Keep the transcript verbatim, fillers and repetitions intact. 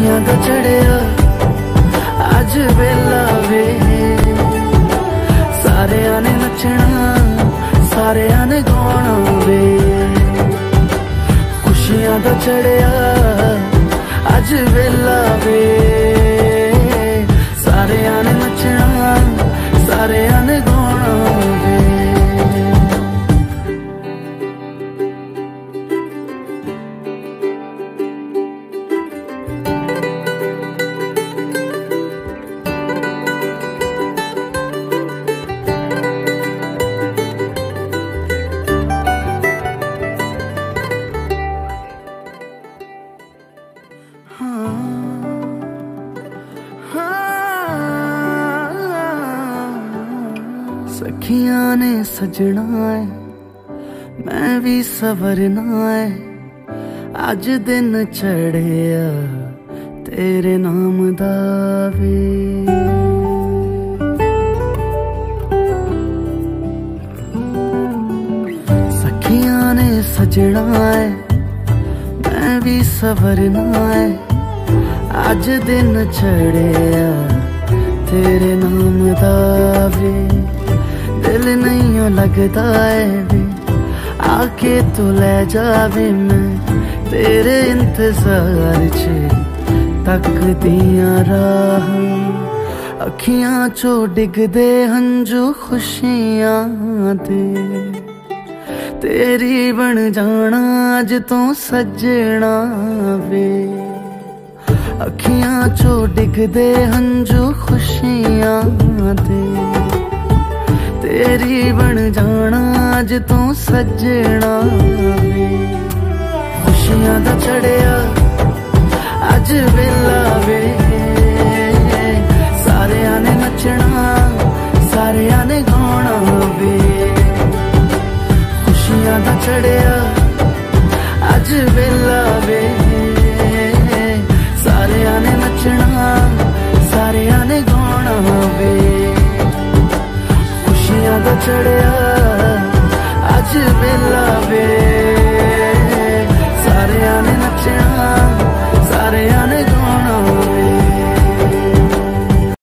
खुशियां दा चढ़िया अज वेला वे, सारे ने नचना सारे ने गाना वे। खुशियां दा चढ़िया अज वेला वे, सारे ने नचना सारे ने गाना वे। सखियां ने सजना है मैं भी सवरना है, अज दिन चढ़िया तेरे नाम दा वे। सखियां ने सजना है मैं भी सवरना है, अज दिन चढ़िया तेरे नाम दा वे। दिल नहीं लगता है वे आके तू ले जावे, मैं तेरे इंतजार च तक दिया राह। अखियां चो डिगदे हंजू खुशियां दे, तेरी बन जाना अज तो सजना वे। अखियां चो डिगदे हंजू खुशियां दे, तेरी बन जाना अज तू सजना वे। खुशियां दा चढ़िया अज वेला वे, सारे ने नचना सारे ने गाना वे। खुशियां दा चढ़िया अज वेला वे, सारे ने नचना सारे ने गाना वे। खुशियां दा चढ़िया अज वेला वे,